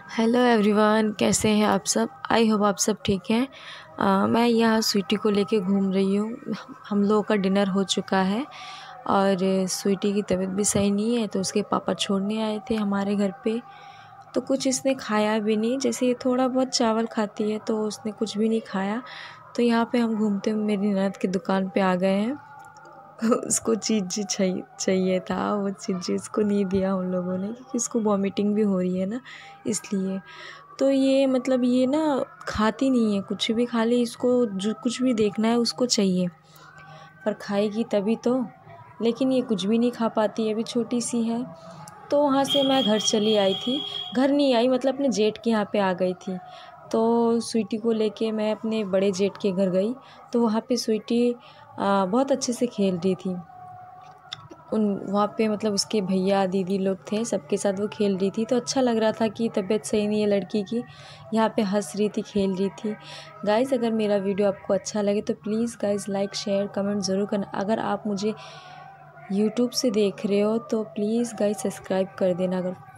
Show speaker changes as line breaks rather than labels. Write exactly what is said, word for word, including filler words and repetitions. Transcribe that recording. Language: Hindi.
हेलो एवरीवन, कैसे हैं आप सब। आई होप आप सब ठीक हैं। अ, मैं यहाँ स्वीटी को लेके घूम रही हूँ। हम लोगों का डिनर हो चुका है और स्वीटी की तबीयत भी सही नहीं है, तो उसके पापा छोड़ने आए थे हमारे घर पे। तो कुछ इसने खाया भी नहीं, जैसे ये थोड़ा बहुत चावल खाती है तो उसने कुछ भी नहीं खाया। तो यहाँ पे हम घूमते हुए मेरी ननद की दुकान पे आ गए हैं। उसको चीज़ चाहिए चाहिए था, वो चीज़ उसको नहीं दिया हम लोगों ने, क्योंकि उसको वॉमिटिंग भी हो रही है ना, इसलिए। तो ये मतलब ये ना खाती नहीं है कुछ भी, खाली इसको जो कुछ भी देखना है उसको चाहिए, पर खाएगी तभी तो। लेकिन ये कुछ भी नहीं खा पाती है, अभी छोटी सी है। तो वहाँ से मैं घर चली आई थी, घर नहीं आई मतलब अपने जेठ के यहाँ पे आ गई थी। तो स्वीटी को लेके मैं अपने बड़े जेठ के घर गई, तो वहाँ पे स्वीटी आ, बहुत अच्छे से खेल रही थी। उन वहाँ पे मतलब उसके भैया दीदी लोग थे, सबके साथ वो खेल रही थी। तो अच्छा लग रहा था कि तबीयत सही नहीं है लड़की की, यहाँ पे हंस रही थी, खेल रही थी। गाइज़, अगर मेरा वीडियो आपको अच्छा लगे तो please guys like share comment ज़रूर करना। अगर आप मुझे यूट्यूब से देख रहे हो तो प्लीज़ गाइज़ सब्सक्राइब कर देना। अगर